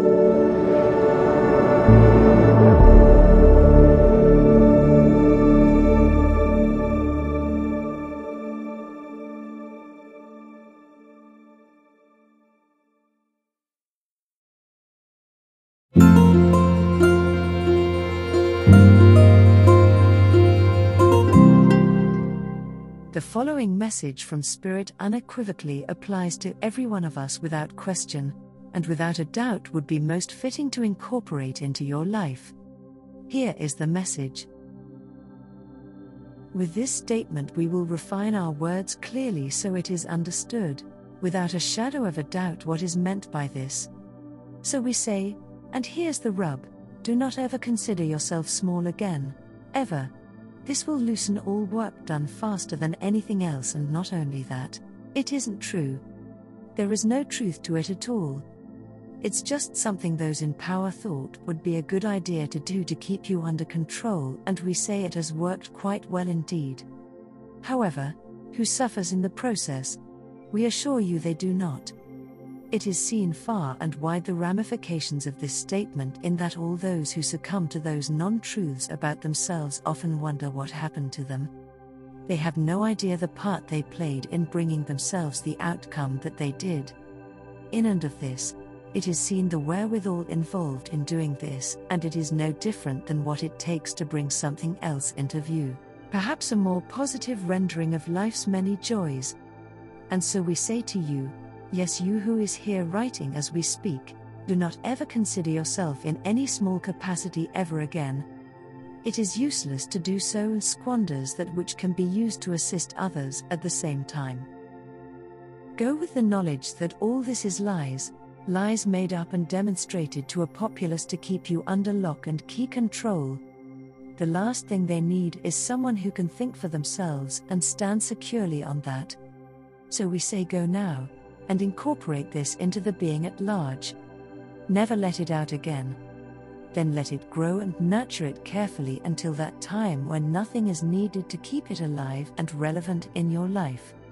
The following message from Spirit unequivocally applies to every one of us without question, and without a doubt would be most fitting to incorporate into your life. Here is the message. With this statement we will refine our words clearly so it is understood, without a shadow of a doubt, what is meant by this. So we say, and here's the rub, do not ever consider yourself small again, ever. This will loosen all work done faster than anything else, and not only that, it isn't true. There is no truth to it at all. It's just something those in power thought would be a good idea to do to keep you under control, and we say it has worked quite well indeed. However, who suffers in the process? We assure you they do not. It is seen far and wide the ramifications of this statement, in that all those who succumb to those non-truths about themselves often wonder what happened to them. They have no idea the part they played in bringing themselves the outcome that they did. In and of this, it is seen the wherewithal involved in doing this, and it is no different than what it takes to bring something else into view, perhaps a more positive rendering of life's many joys. And so we say to you, yes, you who is here writing as we speak, do not ever consider yourself in any small capacity ever again. It is useless to do so, and squanders that which can be used to assist others at the same time. Go with the knowledge that all this is lies made up and demonstrated to a populace to keep you under lock and key control. The last thing they need is someone who can think for themselves and stand securely on that. So we say, go now, and incorporate this into the being at large. Never let it out again. Then let it grow and nurture it carefully until that time when nothing is needed to keep it alive and relevant in your life.